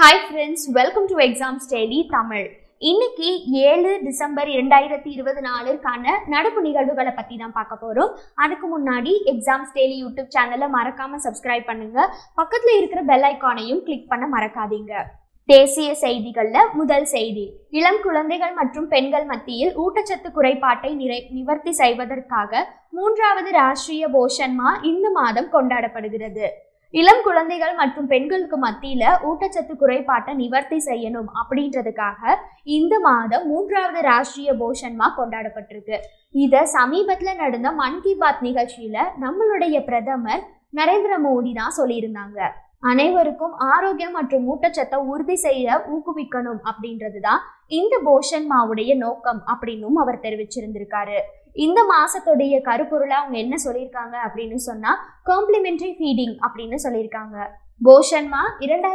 Hi friends, welcome to Exams Daily Tamil. இன்னைக்கு 7 December 2024 நடப்பு நிகழ்வுகளை பத்தி தான் பார்க்க போறோம். அதுக்கு முன்னாடி எக்ஸாம்ஸ் டெய்லி யூடியூப் சேனலை மறக்காம சப்ஸ்கிரைப் பண்ணுங்க. பக்கத்துல இருக்கிற பெல் ஐகானையும் கிளிக் பண்ண மறக்காதீங்க. தேசிய செய்திகள்ல முதல் செய்தி, இளம் குழந்தைகள் மற்றும் பெண்கள் மத்தியில் ஊட்டச்சத்து குறைபாட்டை நிவர்த்தி செய்வதற்காக 3வது ராஷ்டிரிய போஷன் மா இந்த மாதம் கொண்டாடப்படுகிறது. இளம் குழந்தைகள் மற்றும் பெண்களுக்கு மத்தியில ஊட்டச்சத்து குறைபாட்டை நிவர்த்தி செய்யணும் அப்படின்றதுக்காக இந்த மாதம் 3வது ராஷ்டிரிய போஷன் மா கொண்டாடப்பட்டிருக்கு. இத சமீபத்துல நடந்த மன் கி பாத் நிகழ்ச்சியில நம்மளுடைய பிரதமர் நரேந்திர மோடி தான் சொல்லியிருந்தாங்க. அனைவருக்கும் ஆரோக்கியம் மற்றும் ஊட்டச்சத்தை உறுதி செய்ய ஊக்குவிக்கணும் அப்படின்றதுதான் இந்த போஷன் மாவுடைய நோக்கம் அப்படின்னும் அவர் தெரிவிச்சிருந்திருக்காரு. இந்த மாசத்துடைய கருப்பொருளா அவங்க என்ன சொல்லியிருக்காங்க அப்படின்னு சொன்னா காம்ப்ளிமெண்டரி ஃபீடிங் அப்படின்னு சொல்லியிருக்காங்க. போஷன் மா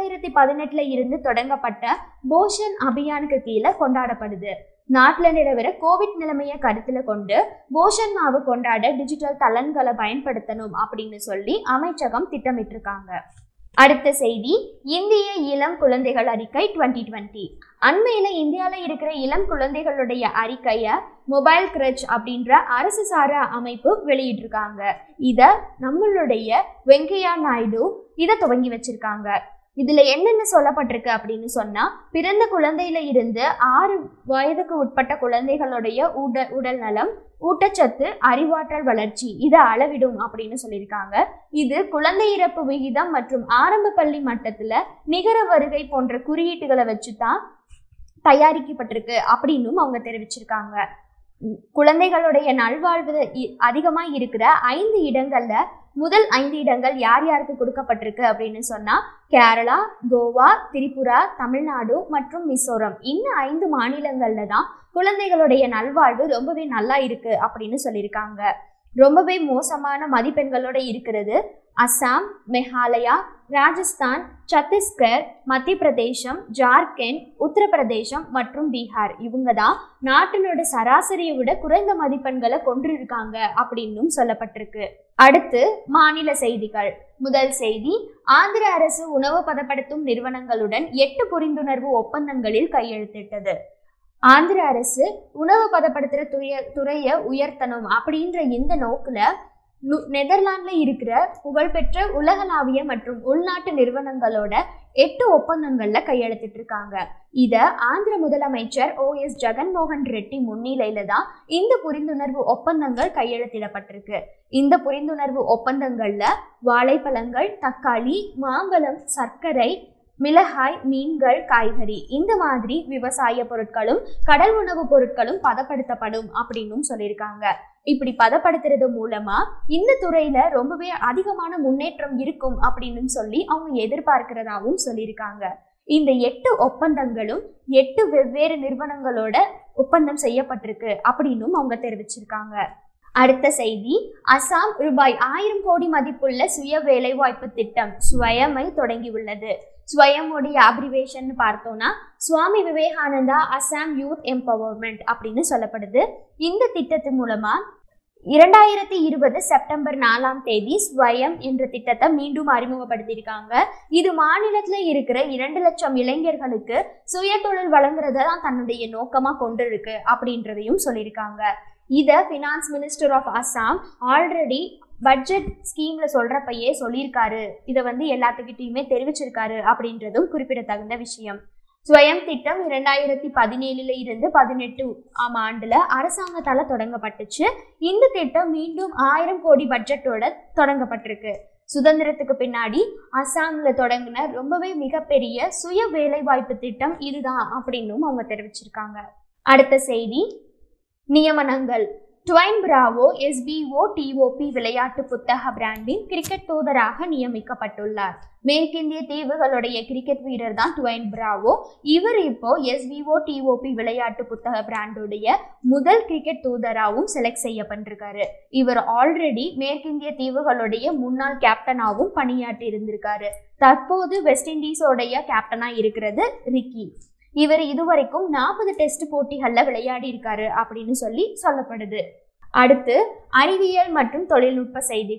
2018 இருந்து தொடங்கப்பட்ட போஷன் அபியானுக்கு கீழே கொண்டாடப்படுது. நாட்டுல நிலவர கோவிட் நிலைமையை கருத்துல கொண்டு போஷன் மாவு கொண்டாட டிஜிட்டல் தளங்களை பயன்படுத்தணும் அப்படின்னு சொல்லி அமைச்சகம் திட்டமிட்டிருக்காங்க. அடுத்த செய்தி, இந்திய இளம் குழந்தைகள் அறிக்கை 2020. அண்மையில இந்தியால இருக்கிற இளம் குழந்தைகளுடைய அறிக்கைய மொபைல் கிரட்ச் அப்படின்ற அரசு சாரா அமைப்பு வெளியிட்டிருக்காங்க. இத நம்மளுடைய வெங்கையா நாயுடு இதை துவங்கி வச்சிருக்காங்க. இதுல என்னென்ன சொல்லப்பட்டிருக்கு அப்படின்னு சொன்னா, பிறந்த குழந்தையில இருந்து 6 வயதுக்கு உட்பட்ட குழந்தைகளுடைய உடல் நலம், ஊட்டச்சத்து, அறிவாற்றல் வளர்ச்சி இதை அளவிடும் அப்படின்னு சொல்லியிருக்காங்க. இது குழந்தை இறப்பு விகிதம் மற்றும் ஆரம்ப பள்ளி மட்டத்துல நிகர வருகை போன்ற குறியீட்டுகளை வச்சுதான் தயாரிக்கப்பட்டிருக்கு அப்படின்னும் அவங்க தெரிவிச்சிருக்காங்க. குழந்தைகளுடைய நல்வாழ்வு அதிகமா இருக்கிற 5 இடங்கள்ல முதல் 5 இடங்கள் யார் யாருக்கு கொடுக்கப்பட்டிருக்கு அப்படின்னு சொன்னா கேரளா, கோவா, திரிபுரா, தமிழ்நாடு மற்றும் மிசோரம். இந்த 5 மாநிலங்கள்ல தான் குழந்தைகளுடைய நல்வாழ்வு ரொம்பவே நல்லா இருக்கு அப்படின்னு சொல்லியிருக்காங்க. ரொம்பவே மோசமான மதிப்பெண்களோட இருக்கிறது அசாம், மேகாலயா, ராஜஸ்தான், சத்தீஸ்கர், மத்திய பிரதேசம், ஜார்க்கண்ட், உத்தரப்பிரதேசம் மற்றும் பீகார். இவங்க தான் நாட்டினோட சராசரியை விட குறைந்த மதிப்பெண்களை கொண்டிருக்காங்க அப்படின்னும் சொல்லப்பட்டிருக்கு. அடுத்து மாநில செய்திகள். முதல் செய்தி, ஆந்திர அரசு உணவு பதப்படுத்தும் நிறுவனங்களுடன் 8 புரிந்துணர்வு ஒப்பந்தங்களில் கையெழுத்திட்டது. ஆந்திர அரசு உணவு பதப்படுத்துற துறையை உயர்த்தணும் அப்படின்ற இந்த நோக்குல நெதர்லாந்துல இருக்கிற புகழ்பெற்ற உலகளாவிய மற்றும் உள்நாட்டு நிறுவனங்களோட 8 ஒப்பந்தங்கள்ல கையெழுத்திட்டு இருக்காங்க. இத ஆந்திர முதலமைச்சர் OS ஜெகன்மோகன் ரெட்டி முன்னிலையில தான் இந்த புரிந்துணர்வு ஒப்பந்தங்கள் கையெழுத்திடப்பட்டிருக்கு. இந்த புரிந்துணர்வு ஒப்பந்தங்கள்ல வாழைப்பழங்கள், தக்காளி, மாம்பழம், சர்க்கரை, மிளகாய், மீன்கள், காய்கறி இந்த மாதிரி விவசாய பொருட்களும் கடல் உணவு பொருட்களும் பதப்படுத்தப்படும் அப்படின்னும் சொல்லியிருக்காங்க. இப்படி பதப்படுத்துறது மூலமா இந்த துறையில ரொம்பவே அதிகமான முன்னேற்றம் இருக்கும் அப்படின்னு சொல்லி அவங்க எதிர்பார்க்கிறதாவும் சொல்லியிருக்காங்க. இந்த 8 ஒப்பந்தங்களும் 8 வெவ்வேறு நிறுவனங்களோட ஒப்பந்தம் செய்யப்பட்டிருக்கு அப்படின்னும் அவங்க தெரிவிச்சிருக்காங்க. அடுத்த செய்தி, அசாம் ரூபாய் 1000 கோடி மதிப்புள்ள சுய வேலைவாய்ப்பு திட்டம் ஸ்வயமை தொடங்கியுள்ளது. ஸ்வயமுடைய அப்ரிவேஷன் பார்த்தோம்னா சுவாமி விவேகானந்தா அசாம் யூத் எம்பவர்மெண்ட் அப்படின்னு சொல்லப்படுது. இந்த திட்டத்தின் மூலமா 2020 செப்டம்பர் 4ஆம் தேதி ஸ்வயம் என்ற திட்டத்தை மீண்டும் அறிமுகப்படுத்தியிருக்காங்க. இது மாநிலத்துல இருக்கிற 2 லட்சம் இளைஞர்களுக்கு சுய தொழில் வழங்குறத தான் தன்னுடைய நோக்கமா கொண்டிருக்கு அப்படின்றதையும் சொல்லியிருக்காங்க. இத finance minister of Assam already budget ஸ்கீம்ல சொல்றப்பயே சொல்லியிருக்காரு. இதை எல்லாத்துக்கிட்டையுமே தெரிவிச்சிருக்காரு அப்படின்றதும் குறிப்பிடத்தகுந்த விஷயம். ஸ்வயம் திட்டம் 2017 இருந்து 18ஆம் ஆண்டுல அரசாங்கத்தால தொடங்கப்பட்டுச்சு. இந்த திட்டம் மீண்டும் 1000 கோடி பட்ஜெட்டோட தொடங்கப்பட்டிருக்கு. சுதந்திரத்துக்கு பின்னாடி அசாம்ல தொடங்கின ரொம்பவே மிகப்பெரிய சுய வேலை வாய்ப்பு திட்டம் இதுதான் அப்படின்னும் அவங்க தெரிவிச்சிருக்காங்க. அடுத்த செய்தி, நியமனங்கள். டுவைன் பிராவோ SBO TOP விளையாட்டு புத்தக பிராண்டின் கிரிக்கெட் தூதராக நியமிக்கப்பட்டுள்ளார். மேற்கிந்திய தீவுகளுடைய கிரிக்கெட் வீரர் தான் டுவைன் பிராவோ. இவர் இப்போ SBO TOP விளையாட்டு புத்தக பிராண்டுடைய முதல் கிரிக்கெட் தூதராகவும் செலக்ட் செய்யப்பட்டிருக்காரு. இவர் ஆல்ரெடி மேற்கிந்திய தீவுகளுடைய முன்னாள் கேப்டனாகவும் பணியாற்றி இருந்திருக்காரு. தற்போது வெஸ்ட் இண்டீஸோடைய கேப்டனா இருக்கிறது ரிக்கி. இவர் இதுவரைக்கும் 40 டெஸ்ட் போட்டிகள்ல விளையாடி இருக்காரு அப்படின்னு சொல்லப்படுது. அடுத்து அறிவியல் மற்றும் தொழில்நுட்ப செய்திகள்.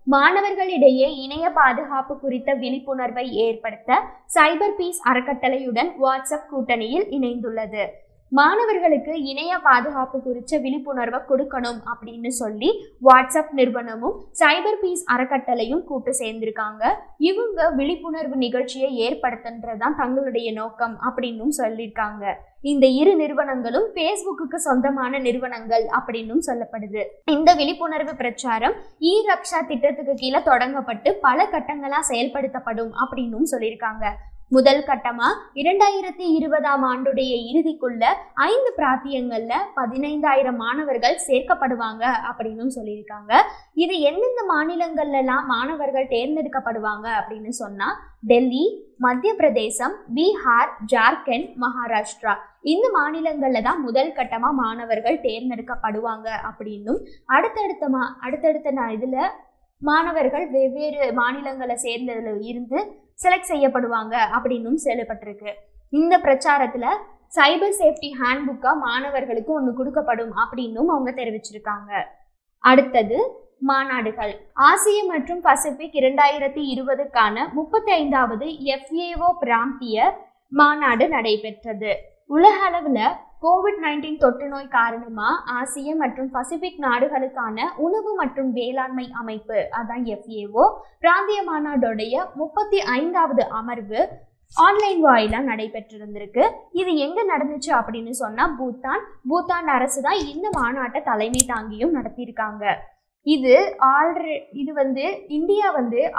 மாணவர்களிடையே இணைய பாதுகாப்பு குறித்த விழிப்புணர்வை ஏற்படுத்த சைபர் பீஸ் அறக்கட்டளையுடன் வாட்ஸ்அப் கூட்டணியில் இணைந்துள்ளது. மாணவர்களுக்கு இணைய பாதுகாப்பு குறித்த விழிப்புணர்வை கொடுக்கணும் அப்படின்னு சொல்லி வாட்ஸ்அப் நிறுவனமும் சைபர் பீஸ் அறக்கட்டளையும் கூட்டு சேர்ந்திருக்காங்க. இவங்க விழிப்புணர்வு நிகழ்ச்சியை ஏற்படுத்துன்றதுதான் தங்களுடைய நோக்கம் அப்படின்னு சொல்லியிருக்காங்க. இந்த இரு நிறுவனங்களும் பேஸ்புக்கு சொந்தமான நிறுவனங்கள் அப்படின்னு சொல்லப்படுது. இந்த விழிப்புணர்வு பிரச்சாரம் ரக்ஷா திட்டத்துக்கு கீழே தொடங்கப்பட்டு பல கட்டங்களா செயல்படுத்தப்படும் அப்படின்னு சொல்லியிருக்காங்க. முதல் கட்டமா 2020ஆம் ஆண்டுடைய இறுதிக்குள்ள 5 பிராந்தியங்கள்ல 15,000 மாணவர்கள் சேர்க்கப்படுவாங்க அப்படின்னு சொல்லியிருக்காங்க. இது எந்தெந்த மாநிலங்கள்லாம் மாணவர்கள் தேர்ந்தெடுக்கப்படுவாங்க அப்படின்னு சொன்னா டெல்லி, மத்திய பிரதேசம், பீகார், ஜார்க்கண்ட், மகாராஷ்டிரா இந்த மாநிலங்கள்ல தான் முதல் கட்டமா மாணவர்கள் தேர்ந்தெடுக்கப்படுவாங்க அப்படின்னும் அடுத்தடுத்த இதுல மாணவர்கள் வெவ்வேறு மாநிலங்களை சேர்ந்ததுல இருந்து செலக்ட் செய்யப்படுவாங்க அப்படின்னும் சொல்லப்பட்டிருக்கு. இந்த பிரச்சாரத்துல சைபர் சேஃப்டி ஹேண்ட்புக்கா மாணவர்களுக்கு ஒன்று கொடுக்கப்படும் அப்படின்னும் அவங்க தெரிவிச்சிருக்காங்க. அடுத்தது மாநாடுகள். ஆசிய மற்றும் பசிபிக் 2020க்கான 35வது FAO பிராந்திய மாநாடு நடைபெற்றது. உலக அளவுல COVID-19 தொற்று நோய் காரணமா ஆசிய மற்றும் பசிபிக் நாடுகளுக்கான உணவு மற்றும் வேளாண்மை அமைப்பு அதான் FAO பிராந்திய மாநாடுடைய 35வது அமர்வு ஆன்லைன் வாயிலா நடைபெற்றிருந்திருக்கு. இது எங்க நடந்துச்சு அப்படின்னு சொன்னா பூட்டான் அரசு தான் இந்த மாநாட்டை தலைமை தாங்கியும் நடத்தியிருக்காங்க. இது இந்தியா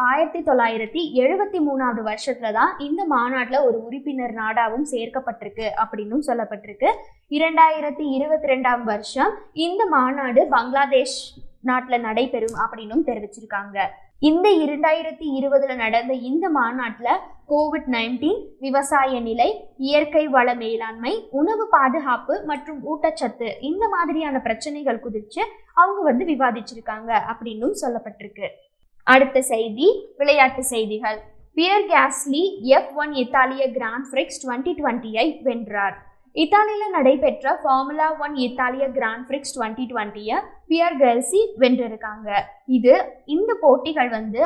1973வது வருஷத்துல தான் இந்த மாநாட்டுல ஒரு உறுப்பினர் நாடாவும் சேர்க்கப்பட்டிருக்கு அப்படின்னு சொல்லப்பட்டிருக்கு. 2022ஆம் வருஷம் இந்த மாநாடு பங்களாதேஷ் நாட்டுல நடைபெறும் அப்படின்னு தெரிவிச்சிருக்காங்க. இந்த 2020ல நடந்த இந்த மாநாட்டுல COVID-19, விவசாய நிலை, இயற்கை வள மேலாண்மை, உணவு பாதுகாப்பு மற்றும் ஊட்டச்சத்து இந்த மாதிரியான பிரச்சனைகள் குறித்து அவங்க விவாதிச்சிருக்காங்க அப்படின்னும் சொல்லப்பட்டிருக்கு. அடுத்த செய்தி விளையாட்டு செய்திகள். பியர் கேஸ்லி F1 இத்தாலிய கிராண்ட் பிரிக்ஸ் 2020ஐ வென்றார். இத்தாலியில நடைபெற்ற ஃபார்முலா 1 இத்தாலிய கிராண்ட் பிரிக்ஸ் 2020 பியர் கேஸ்லி வென்றிருக்காங்க. இந்த போட்டிகள்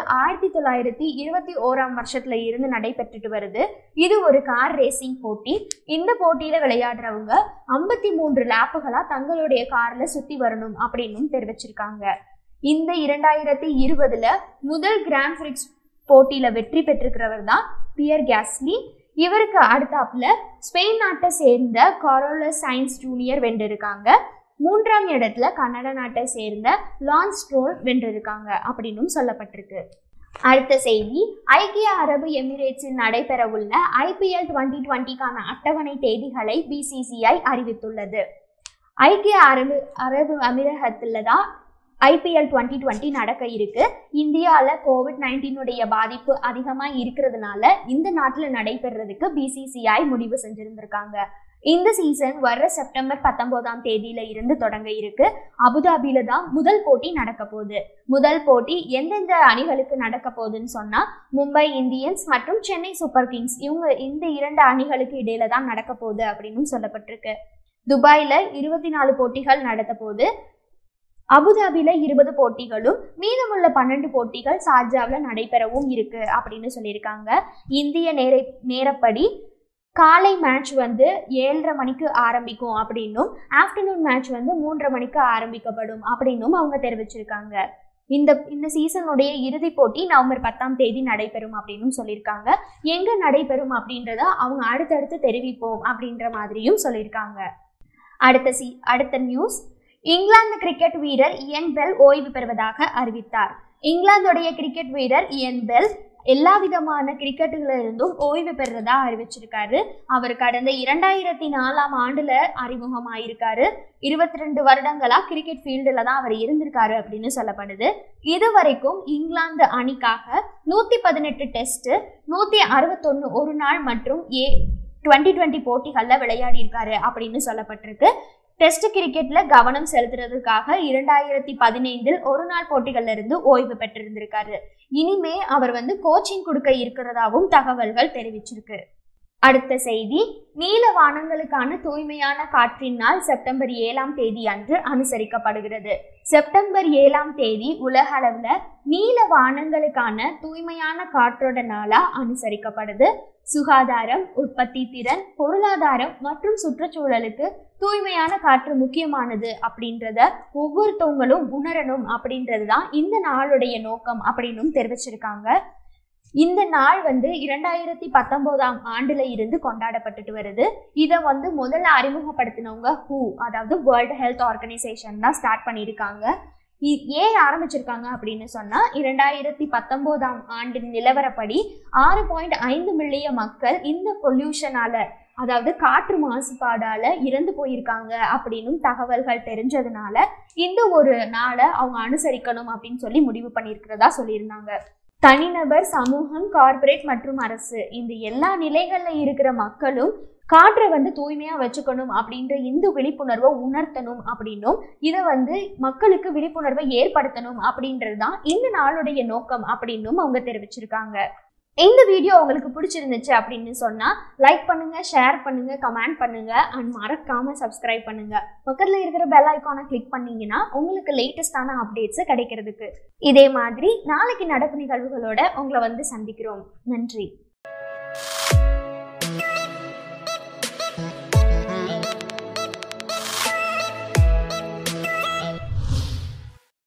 1921ஆம் வருஷத்துல இருந்து நடைபெற்றுட்டு வருது. இது ஒரு கார் ரேசிங் போட்டி. இந்த போட்டியில விளையாடுறவங்க 53 லேப்புகளா தங்களுடைய கார்ல சுத்தி வரணும் அப்படின்னு தெரிவிச்சிருக்காங்க. இந்த 2020ல முதல் கிராண்ட் பிரிக்ஸ் போட்டியில வெற்றி பெற்றிருக்கிறவர் தான் பியர் கேஸ்லி. இவருக்கு அடுத்தாப்புல ஸ்பெயின் நாட்டை சேர்ந்த காரோலஸ் சைன்ஸ் ஜூனியர் வென்றிருக்காங்க. 3ஆம் இடத்துல கனடா நாட்டை சேர்ந்த லான்ஸ் ஸ்ட்ரோல் வென்றிருக்காங்க அப்படின்னு சொல்லப்பட்டிருக்கு. அடுத்த செய்தி, ஐக்கிய அரபு எமிரேட்ஸில் நடைபெற உள்ள IPL 2020க்கான அட்டவணை தேதிகளை BCCI அறிவித்துள்ளது. ஐக்கிய அரபு அமீரகத்துல தான் IPL 2020 நடக்க இருக்கு. இந்தியாவில் COVID-19 பாதிப்பு அதிகமாக இருக்கிறதுனால இந்த நாட்டில் நடைபெறதுக்கு BCCI முடிவு செஞ்சிருந்திருக்காங்க. இந்த சீசன் வர்ற செப்டம்பர் 19ஆம் தேதியில இருந்து தொடங்க இருக்கு. அபுதாபியில தான் முதல் போட்டி நடக்க போகுது. முதல் போட்டி எந்தெந்த அணிகளுக்கு நடக்க போகுதுன்னு சொன்னா மும்பை இந்தியன்ஸ் மற்றும் சென்னை சூப்பர் கிங்ஸ் இவங்க இந்த 2 அணிகளுக்கு இடையில தான் நடக்க போகுது அப்படின்னு சொல்லப்பட்டிருக்கு. துபாயில 24 போட்டிகள் நடத்த போகுது. அபுதாபியில 20 போட்டிகளும் மீதமுள்ள 12 போட்டிகள் ஷார்ஜாவில் நடைபெறவும் இருக்கு அப்படின்னு சொல்லியிருக்காங்க. இந்திய நேரப்படி காலை மேட்ச் 7:30 மணிக்கு ஆரம்பிக்கும் அப்படின்னும் ஆஃப்டர்நூன் மேட்ச் 3:30 மணிக்கு ஆரம்பிக்கப்படும் அப்படின்னும் அவங்க தெரிவிச்சிருக்காங்க. இந்த சீசனுடைய இறுதி போட்டி நவம்பர் 10ஆம் தேதி நடைபெறும் அப்படின்னு சொல்லியிருக்காங்க. எங்க நடைபெறும் அப்படின்றத அவங்க அடுத்தடுத்து தெரிவிப்போம் அப்படின்ற மாதிரியும் சொல்லியிருக்காங்க. அடுத்த நியூஸ், இங்கிலாந்து கிரிக்கெட் வீரர் இயன் பெல் ஓய்வு பெறுவதாக அறிவித்தார். இங்கிலாந்துடைய கிரிக்கெட் வீரர் இயன் பெல் எல்லா விதமான கிரிக்கெட்டுகளிலிருந்தும் ஓய்வு பெறுறதா அறிவிச்சிருக்காரு. அவர் கடந்த 2004ஆம் ஆண்டுல அறிமுகமாயிருக்காரு. 22 வருடங்களா கிரிக்கெட் ஃபீல்டுல தான் அவர் இருந்திருக்காரு அப்படின்னு சொல்லப்படுது. இதுவரைக்கும் இங்கிலாந்து அணிக்காக 118 டெஸ்ட், 161 ஒரு நாள் மற்றும் 2020 போட்டிகள்ல விளையாடி இருக்காரு அப்படின்னு சொல்லப்பட்டிருக்கு. டெஸ்ட் கிரிக்கெட்ல கவனம் செலுத்துறதுக்காக 2015இல் ஒரு நாள் போட்டிகள்ல இருந்து ஓய்வு பெற்றிருந்திருக்காரு. இனிமே அவர் கோச்சிங் கொடுக்க இருக்கிறதாவும் தகவல்கள் தெரிவிச்சிருக்கு. அடுத்த செய்தி, நீல வானங்களுக்கான தூய்மையான காற்றின் நாள் செப்டம்பர் 7ஆம் தேதி அன்று அனுசரிக்கப்படுகிறது. செப்டம்பர் 7ஆம் தேதி உலக அளவுல நீல வானங்களுக்கான தூய்மையான காற்றோட நாளா அனுசரிக்கப்படுது. சுகாதாரம், உற்பத்தி திறன், பொருளாதாரம் மற்றும் சுற்றுச்சூழலுக்கு தூய்மையான காற்று முக்கியமானது அப்படின்றத ஒவ்வொருத்தவங்களும் உணரணும் அப்படின்றதுதான் இந்த நாளுடைய நோக்கம் அப்படின்னு தெரிவிச்சிருக்காங்க. இந்த நாள் 2019ஆம் ஆண்டுல இருந்து கொண்டாடப்பட்டுட்டு வருது. இதை முதல்ல அறிமுகப்படுத்தினவங்க WHO, அதாவது வேர்ல்டு ஹெல்த் ஆர்கனைசேஷன் தான் ஸ்டார்ட் பண்ணியிருக்காங்க. ஏன் ஆரம்பிச்சிருக்காங்க அப்படின்னு சொன்னா 2019ஆம் ஆண்டு நிலவரப்படி 6.5 மில்லியன் மக்கள் இந்த பொல்யூஷனால, அதாவது காற்று மாசுபாடால இறந்து போயிருக்காங்க அப்படின்னு தகவல்கள் தெரிஞ்சதுனால இந்த ஒரு நாளை அவங்க அனுசரிக்கணும் அப்படின்னு சொல்லி முடிவு பண்ணியிருக்கிறதா சொல்லியிருந்தாங்க. தனிநபர், சமூகம், கார்ப்பரேட் மற்றும் அரசு இந்த எல்லா நிலைகள்ல இருக்கிற மக்களும் காற்றை தூய்மையா வச்சுக்கணும் அப்படின்ற இந்த விழிப்புணர்வை உணர்த்தணும் அப்படின்னும் இதை மக்களுக்கு விழிப்புணர்வை ஏற்படுத்தணும் அப்படின்றதுதான் இந்த நாளுடைய நோக்கம் அப்படின்னும் அவங்க தெரிவிச்சிருக்காங்க. இந்த வீடியோ உங்களுக்கு பிடிச்சிருந்துச்சு அப்படின்னு சொன்னா லைக் பண்ணுங்க, ஷேர் பண்ணுங்க, கமெண்ட் பண்ணுங்க அண்ட் மறக்காம சப்ஸ்கிரைப் பண்ணுங்க. பக்கத்துல இருக்கிற பெல் ஐக்கானை கிளிக் பண்ணீங்கன்னா உங்களுக்கு லேட்டஸ்டான அப்டேட்ஸ் கிடைக்கிறதுக்கு. இதே மாதிரி நாளைக்கு நடப்பு நிகழ்வுகளோட உங்களை சந்திக்கிறோம். நன்றி.